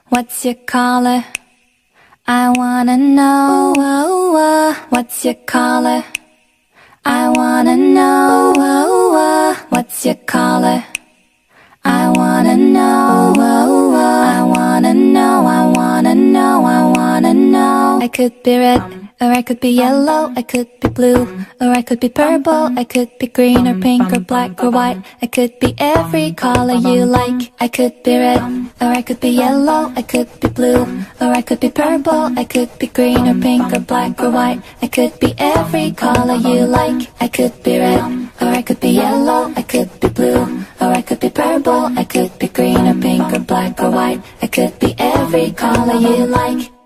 What's your color? I wanna know. What's your color? I wanna know. What's your color? I wanna know. I wanna know. I wanna know. I wanna know. I could be red, or I could be yellow. I could be blue, or I could be purple. I could be green or pink or black or white. I could be every color you like. I could be red, or I could be yellow. I could be blue, or I could be purple. I could be green or pink or black or white. I could be every color you like. I could be red, or I could be yellow. I could be blue, or I could be purple. I could be green or pink or black or white. I could be every color you like.